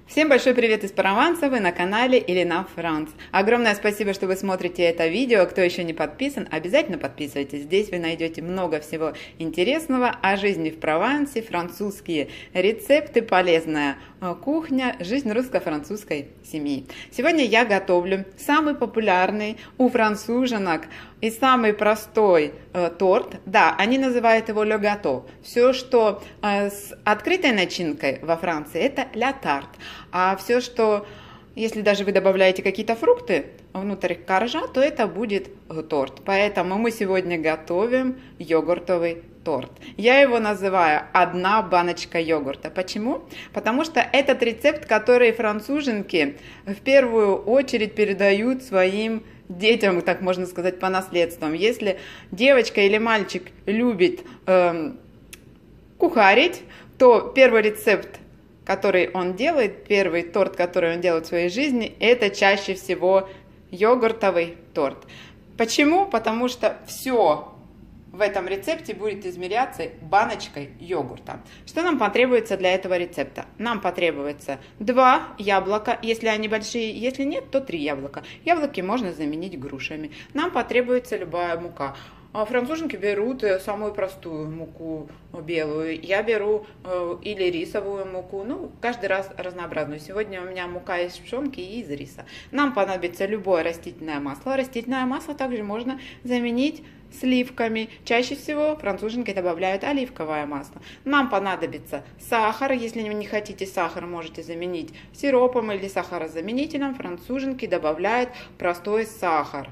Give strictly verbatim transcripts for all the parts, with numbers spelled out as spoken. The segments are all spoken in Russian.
Всем большой привет из Прованса, вы на канале Елена Франц. Огромное спасибо, что вы смотрите это видео. Кто еще не подписан, обязательно подписывайтесь. Здесь вы найдете много всего интересного о жизни в Провансе, французские рецепты, полезная кухня, жизнь русско-французской семьи. Сегодня я готовлю самый популярный у француженок и самый простой э, торт. Да, они называют его le gâteau. Все, что э, с открытой начинкой во Франции, это la tarte. А все, что, если даже вы добавляете какие-то фрукты внутрь коржа, то это будет торт. Поэтому мы сегодня готовим йогуртовый торт. Я его называю «одна баночка йогурта». Почему? Потому что этот рецепт, который француженки в первую очередь передают своим детям, так можно сказать, по наследствам. Если девочка или мальчик любит э, кухарить, то первый рецепт, который он делает, первый торт, который он делает в своей жизни, это чаще всего йогуртовый торт. Почему? Потому что все в этом рецепте будет измеряться баночкой йогурта. Что нам потребуется для этого рецепта? Нам потребуется два яблока, если они большие, если нет, то три яблока. Яблоки можно заменить грушами. Нам потребуется любая мука. Француженки берут самую простую муку белую. Я беру э, или рисовую муку, ну, каждый раз разнообразную. Сегодня у меня мука из пшенки и из риса. Нам понадобится любое растительное масло. Растительное масло также можно заменить сливками. Чаще всего француженки добавляют оливковое масло. Нам понадобится сахар. Если вы не хотите сахар, можете заменить сиропом или сахарозаменителем. Француженки добавляют простой сахар.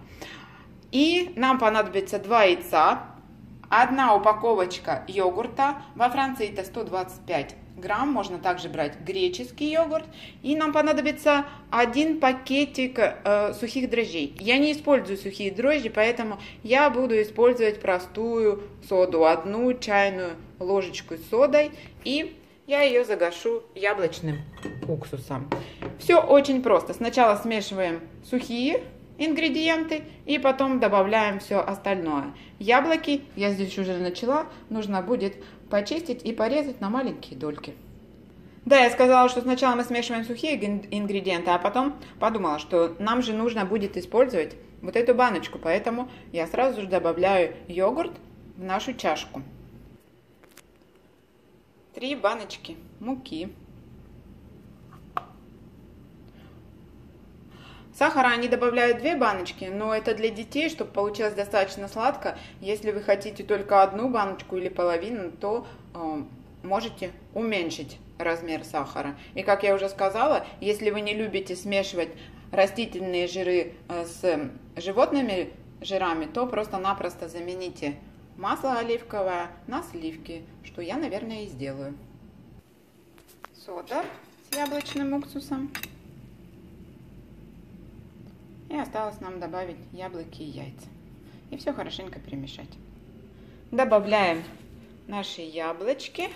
И нам понадобится два яйца, одна упаковочка йогурта. Во Франции это сто двадцать пять грамм, можно также брать греческий йогурт. И нам понадобится один пакетик э, сухих дрожжей. Я не использую сухие дрожжи, поэтому я буду использовать простую соду, одну чайную ложечку с содой. И я ее загашу яблочным уксусом. Все очень просто. Сначала смешиваем сухие ингредиенты и потом добавляем все остальное. Яблоки, я здесь уже начала, нужно будет почистить и порезать на маленькие дольки. Да, я сказала, что сначала мы смешиваем сухие ингредиенты, а потом подумала, что нам же нужно будет использовать вот эту баночку, поэтому я сразу же добавляю йогурт в нашу чашку. Три баночки муки. Сахара они добавляют две баночки, но это для детей, чтобы получилось достаточно сладко. Если вы хотите только одну баночку или половину, то э, можете уменьшить размер сахара. И как я уже сказала, если вы не любите смешивать растительные жиры э, с животными жирами, то просто-напросто замените масло оливковое на сливки, что я, наверное, и сделаю. Сода с яблочным уксусом. И осталось нам добавить яблоки и яйца. И все хорошенько перемешать. Добавляем наши яблочки.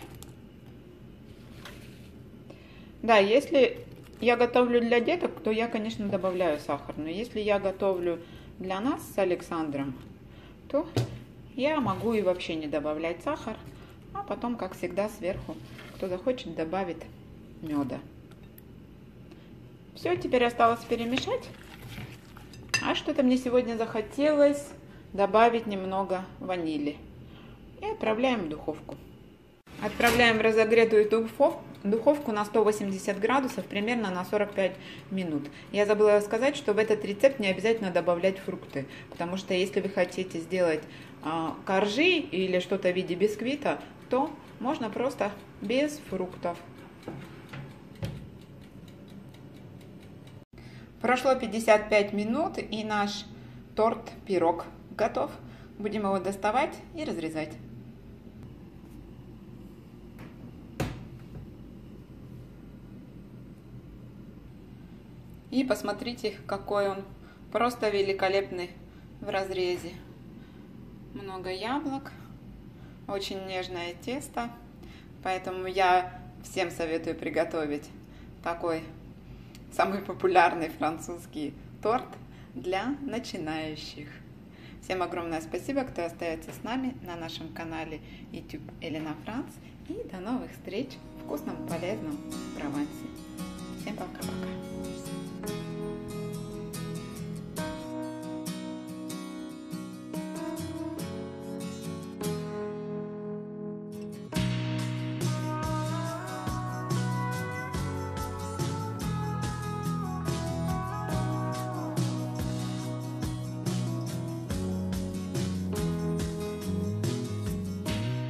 Да, если я готовлю для деток, то я, конечно, добавляю сахар. Но если я готовлю для нас с Александром, то я могу и вообще не добавлять сахар. А потом, как всегда, сверху, кто захочет, добавит меда. Все, теперь осталось перемешать. А что-то мне сегодня захотелось добавить немного ванили. И отправляем в духовку. Отправляем в разогретую духовку на сто восемьдесят градусов примерно на сорок пять минут. Я забыла сказать, что в этот рецепт не обязательно добавлять фрукты. Потому что если вы хотите сделать а, коржи или что-то в виде бисквита, то можно просто без фруктов. Прошло пятьдесят пять минут, и наш торт-пирог готов. Будем его доставать и разрезать. И посмотрите, какой он просто великолепный в разрезе. Много яблок, очень нежное тесто, поэтому я всем советую приготовить такой самый популярный французский торт для начинающих. Всем огромное спасибо, кто остается с нами на нашем канале YouTube Елена Франц. И до новых встреч в вкусном, полезном Провансе. Всем пока! Пока-пока.